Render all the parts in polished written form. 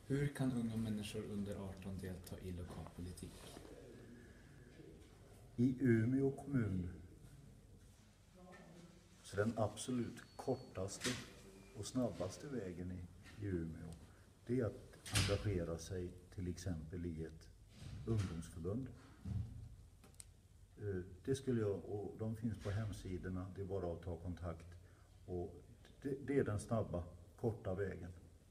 Hur kan unga människor under 18 delta i lokalpolitik? I Umeå kommun så den absolut kortaste och snabbaste vägen i Umeå, det är att engagera sig till exempel i ett ungdomsförbund. Det skulle jag, och de finns på hemsidorna, det är bara att ta kontakt. Och det är den snabba, korta vägen.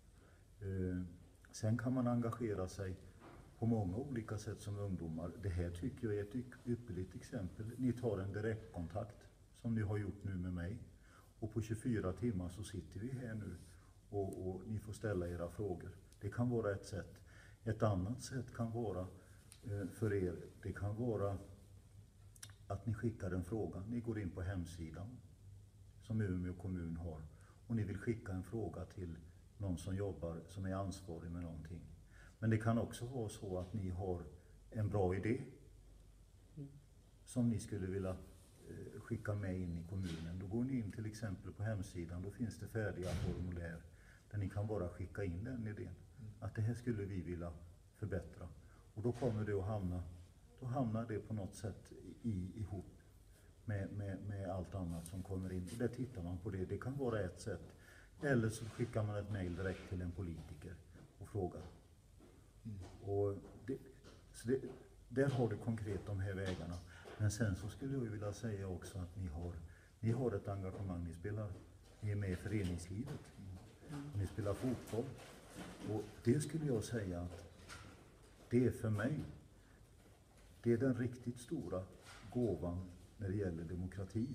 Sen kan man engagera sig på många olika sätt som ungdomar. Det här tycker jag är ett ypperligt exempel. Ni tar en direktkontakt som ni har gjort nu med mig. Och på 24 timmar så sitter vi här nu och ni får ställa era frågor. Det kan vara ett sätt. Ett annat sätt kan vara för er, det kan vara att ni skickar en fråga. Ni går in på hemsidan som Umeå kommun har och ni vill skicka en fråga till någon som jobbar, som är ansvarig med någonting. Men det kan också vara så att ni har en bra idé som ni skulle vilja skicka med in i kommunen. Då går ni in till exempel på hemsidan, då finns det färdiga formulär där ni kan bara skicka in den idén. Att det här skulle vi vilja förbättra. Och då kommer det att hamnar det på något sätt ihop med allt annat som kommer in. Och där tittar man på det. Det kan vara ett sätt. Eller så skickar man ett mejl direkt till en politiker och frågar. Och där har du konkret de här vägarna. Men sen så skulle jag vilja säga också att ni har ett engagemang. Ni är med i föreningslivet. Och ni spelar fotboll. Och det skulle jag säga att det är för mig. Det är den riktigt stora gåvan när det gäller demokrati.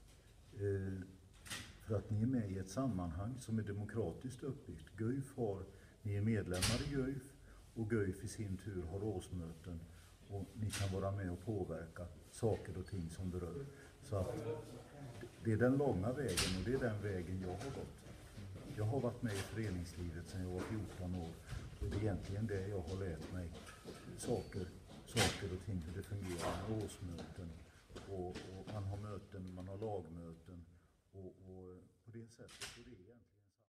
För att ni är med i ett sammanhang som är demokratiskt uppbyggt. Ni är medlemmar i Guif och Guif i sin tur har årsmöten och ni kan vara med och påverka saker och ting som berör. Så att det är den långa vägen och det är den vägen jag har gått. Jag har varit med i föreningslivet sedan jag var 14 år och det är egentligen det jag har lärt mig. Saker och ting, hur det fungerar med årsmöten och man har möten, man har lagmöten och på det sättet är det egentligen.